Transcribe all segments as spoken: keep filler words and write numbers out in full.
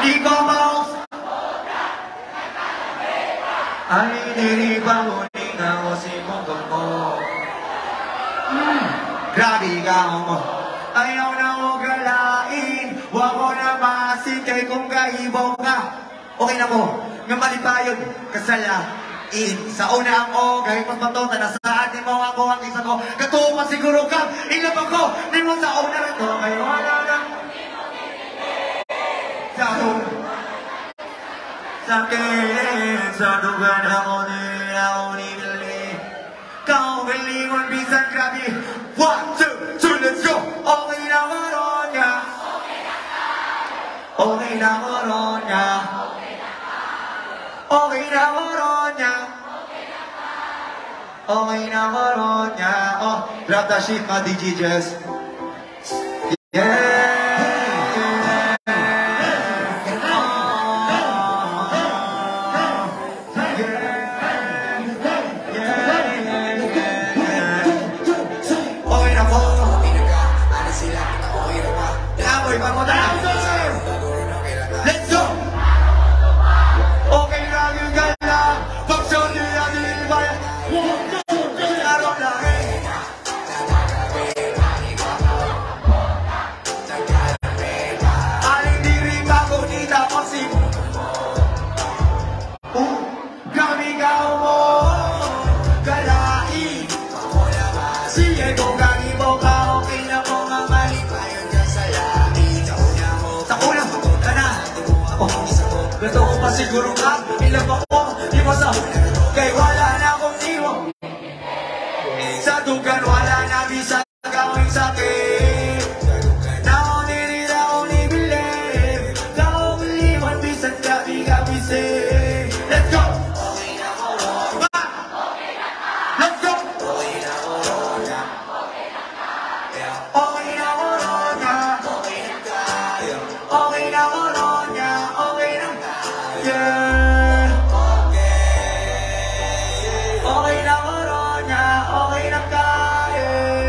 Ikaw mouse. Ay, niribangunin ako si mong mo. Grabe ka mo. Ayaw na mo galain. Huwag ko na masitay kung kaibaw ka. Okay na mo. Nga malipayon. Kasalain. Sa una ang o. Kahit mas matota na sa atin mo ako ang isa ko. Katuman siguro ka. Ilabang ko. Di mo sa una rin to. Kaya wala na. Sa akin. Sa akin. Sa dugan ako nila. Ako nibili. Kau galingon bisan grabe. One, two, two, let's go. Okay na karon niya. Okay na karon niya. Okay na karon niya. Okay na karon niya. Oh, grab the shit mga D Js. Yeah. Let's go! Okay na yung gala. Pagsaw nila nilibay. Laro lang eh. Aling diri bago nita ko si oh, kami kao mo. Galai. Sige kung kami mo ka. Okay na mo nga malipayon dyan sa lahi. Sa una, ka na. Gusto ko pa siguro ka. Ilang ako, di mo sa kay wala na akong iwo. Sa dugan wala na bisa gawin sakit. Nauniri na akong nibilib. Nauniliwan bisan gabi gabi say. Let's go! Let's go! Okay na corona. Okay na corona. Okay na tayo. Okay na corona. Okay na tayo. Yeah. Okay na corona. Okay na tayo.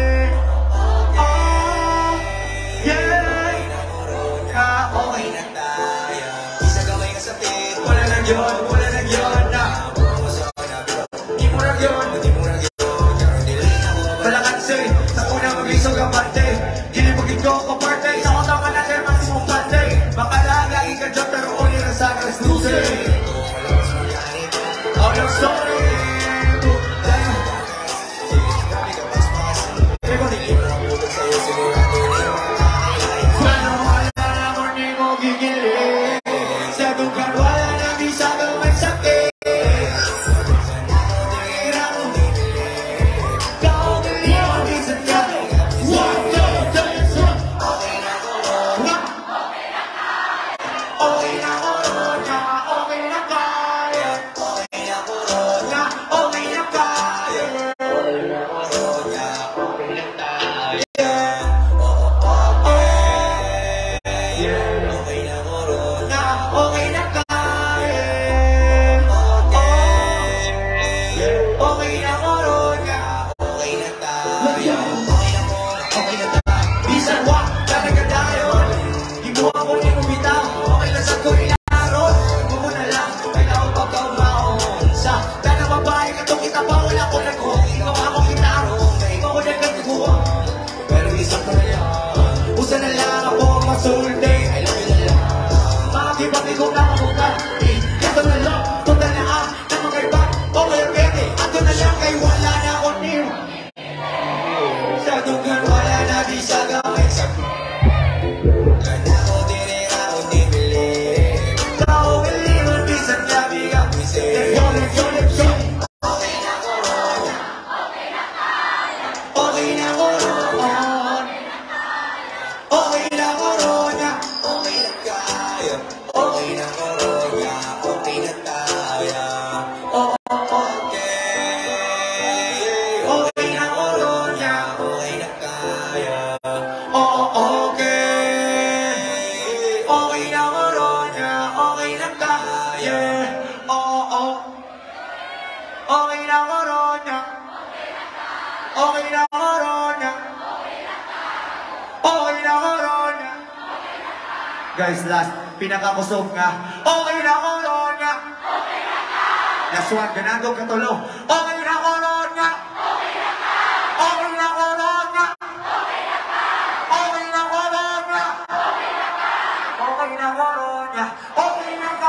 Oh. Yeah. Okay na tayo. Isa gawin ka sa tit. Wala na yun. Wala na yun na. Di mo na yun. Di mo na yun. Balakansi. Sa unang magisog ang parte. Ginibugin ko ko parte. Sa kotong ka natin maximum parte. Makalaga ika dyan pero uli na sa akin snooze. Oh no sorry. Bueno wala na mo ni mo gigilin. Sa dugan wala na bisa gawin sakit. Guys, last, pinakakusog nga. Okay na ko ron nga. Last one, ganagog katulong. Okay na ko ron nga. Okay na ko ron nga. Okay na ko ron nga. Okay na ko ron nga. Okay na ka.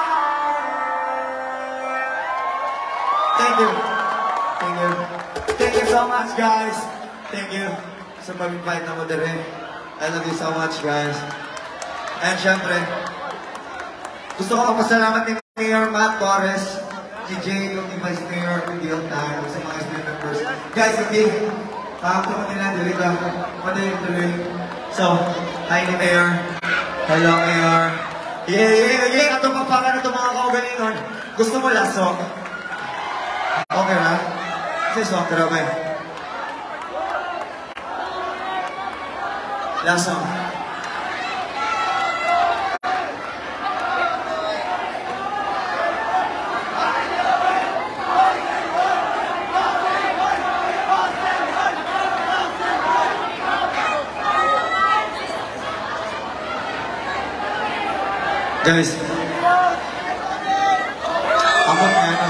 Thank you. Thank you. Thank you so much, guys. Thank you. Sa mag-invite na mo din. I love you so much, guys. And syempre, gusto ko pasalamat ni Mayor Matt Torres, ni Jay, yung Vice Mayor, ni Dion-Tan, sa mga student members. Guys, hindi. Kakakita nila, dili ka. Madali yung tuloy. So, hi ni Mayor. Hello, Mayor. Yeah, yeah, yeah. Ito papakan ito mga kaugalingon. Gusto mo last song? Okay na? Kasi song, grabe. Last song. Guys, abot nga ano.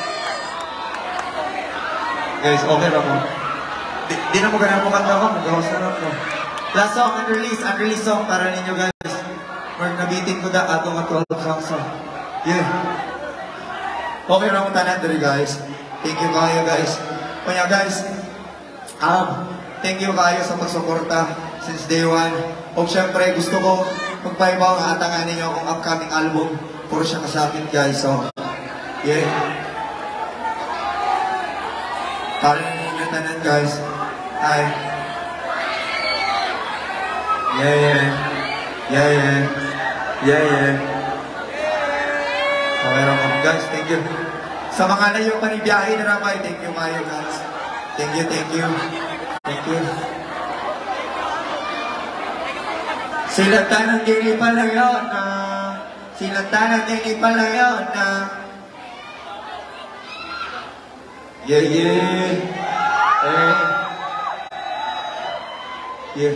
Guys, okay lang mo. Di, di na mo ganang mo kanta ko, mag-host na ako. Last song, unreleased, unreleased song para ninyo guys. Mark, nabitin ko da ato nga twelve songs song. Yeah. Okay lang mo tanan dali guys. Thank you kayo guys. Kanya guys, um, thank you kayo sa pagsuporta since day one. O syempre, gusto ko magpaibaw ang atangan ninyo kung upcoming album. Puro siya kasakit guys. So, yeah. Para ninyo tanan guys. Hi. Yeah, yeah. Yeah, yeah. Yeah, yeah. Okay lang guys. Thank you. Sa mga na yung panibiyahe na ramay, thank you kayo guys. Thank you, thank you. Thank you. Sila tanang dili pala yun na Sila tanang dili pala yun na Yeah, yeah. Eh. Yeah.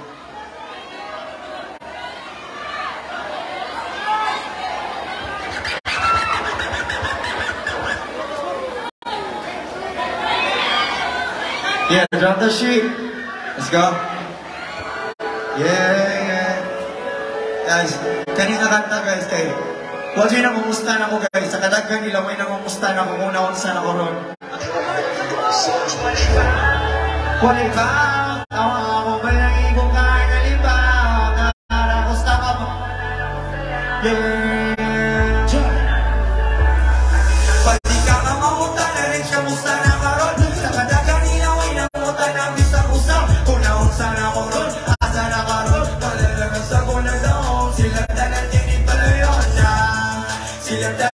Yeah, drop the sheet. Let's go. Yeah, yeah. Guys, kanina kanta guys kay wag yung namumusta na ko guys. Sa kadaghan nila may namumusta na ko muna kung saan ako ron. Wala ba? Tawa mo ba ng ibong kain na liba? Narakusta ka mo? Yeah. Pati ka nga mamuta na rin siya musta na karon. Sa kadaghan nila may namuta na bisa-usap. Kung naon sana ko ron, asa na karon. Palalaman sa ko na daw. Sila tanan din pala yun na. Sila